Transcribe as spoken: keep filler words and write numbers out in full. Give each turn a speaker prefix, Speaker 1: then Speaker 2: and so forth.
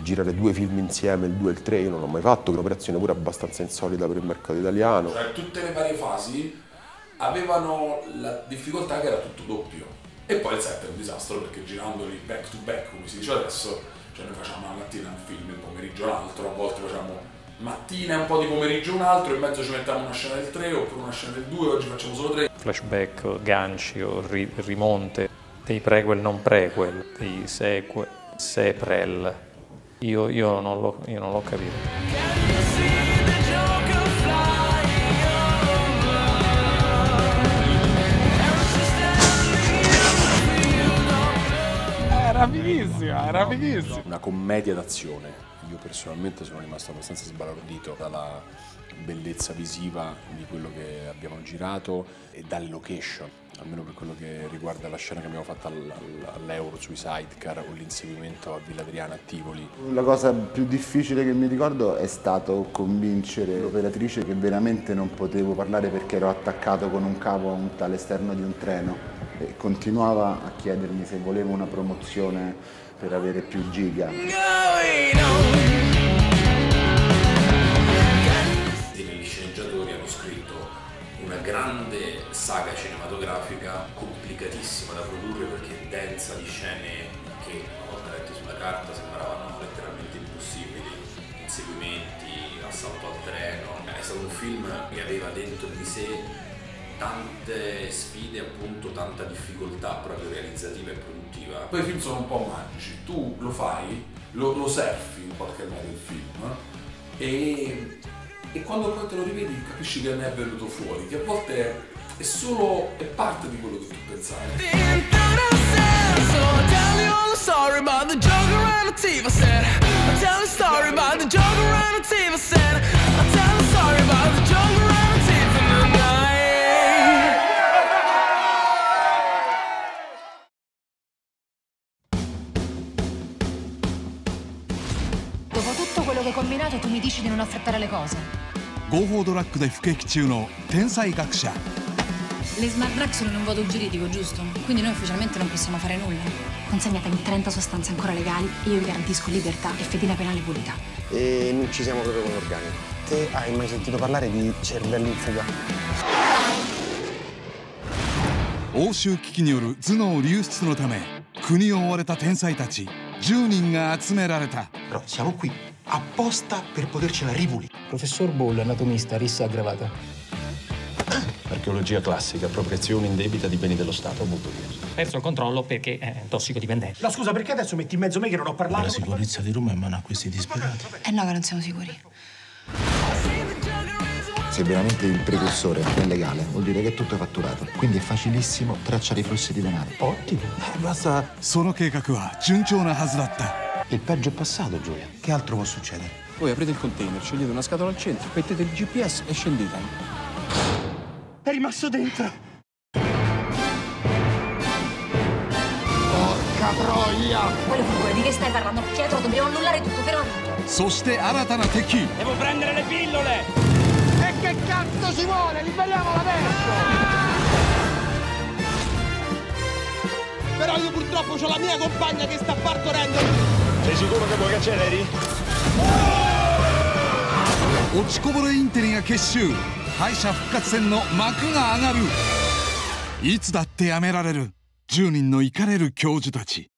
Speaker 1: girare due film insieme, il due e il tre, io non l'ho mai fatto, un'operazione pure abbastanza insolita per il mercato italiano.
Speaker 2: Cioè tutte le varie fasi avevano la difficoltà che era tutto doppio. E poi il set è un disastro perché girandoli back to back, come si dice adesso, cioè noi facciamo la mattina un film, il pomeriggio un altro, a volte facciamo mattina e un po' di pomeriggio un altro, in mezzo ci mettiamo una scena del tre oppure una scena del due, oggi facciamo solo tre.
Speaker 3: Flashback, ganci o ri rimonte, dei prequel non prequel, dei sequel, seprel. Io, io non l'ho capito.
Speaker 4: Era fighissima, era fighissima.
Speaker 5: Una commedia d'azione. Io personalmente sono rimasto abbastanza sbalordito dalla bellezza visiva di quello che abbiamo girato e dalle location, almeno per quello che riguarda la scena che abbiamo fatto all'Euro sui sidecar o l'inseguimento a Villa Adriana a Tivoli.
Speaker 6: La cosa più difficile che mi ricordo è stato convincere l'operatrice che veramente non potevo parlare perché ero attaccato con un cavo all'esterno di un treno e continuava a chiedermi se volevo una promozione per avere più giga.
Speaker 2: Gli sceneggiatori hanno scritto una grande saga cinematografica complicatissima da produrre perché densa di scene che una volta lette sulla carta sembravano letteralmente impossibili, inseguimenti, assalto al treno. È stato un film che aveva dentro di sé tante sfide, appunto, tanta difficoltà proprio realizzativa e produttiva. Poi i film sono un po' magici, tu lo fai, lo, lo surfi in qualche modo il film e, e quando poi te lo rivedi capisci che ne è venuto fuori, che a volte è solo, è parte di quello che tu pensavi.
Speaker 7: Dopo tutto quello che hai combinato, tu mi dici di non affrettare le cose.
Speaker 4: 合法ドラッグで服役中の天才学者
Speaker 7: Le smart drug sono in un voto giuridico, giusto? Quindi noi ufficialmente non possiamo fare nulla. Consegnatemi trenta sostanze ancora legali e io vi garantisco libertà e fedina penale pulita.
Speaker 8: E non ci siamo proprio con organico. Te hai mai sentito parlare di cervelli in fuga?
Speaker 4: 欧州危機による頭脳流出のため国を追われた天才たちじゅうにんが集められた
Speaker 8: Però siamo qui apposta per potercela ripulire.
Speaker 9: Professor Ball, anatomista, rissa aggravata.
Speaker 10: Archeologia classica, appropriazione indebita di beni dello Stato, molto diverso.
Speaker 11: Perso il controllo perché è tossicodipendente.
Speaker 9: No, scusa, perché adesso metti in mezzo me che non ho parlato?
Speaker 10: La sicurezza di Roma è in mano a questi disperati.
Speaker 7: Eh no, che non siamo sicuri.
Speaker 6: Se veramente il precursore è legale, vuol dire che tutto è fatturato. Quindi è facilissimo tracciare i flussi di denaro.
Speaker 9: Ottimo.
Speaker 10: Eh, basta.
Speaker 4: その計画は順調なはずだった
Speaker 8: Il peggio è passato, Giulia. Che altro può succedere?
Speaker 5: Voi aprite il container, scegliete una scatola al centro, mettete il G P S e scendete.
Speaker 9: È rimasto dentro.
Speaker 6: Porca troia!
Speaker 7: Voglio fugare, di che stai parlando? Pietro, dobbiamo annullare tutto, ferma tutto.
Speaker 4: そして新たな敵
Speaker 11: Devo prendere le pillole!
Speaker 9: E che cazzo si vuole? Liberiamo l'adesso!
Speaker 12: Però io purtroppo ho la mia compagna che sta partorendo.
Speaker 10: Sei sicuro che vuoi che acceleri?
Speaker 4: 落ちこぼれインテリが結集敗者復活戦の幕が上がるいつだってやめられるじゅうにんのイカれる教授たち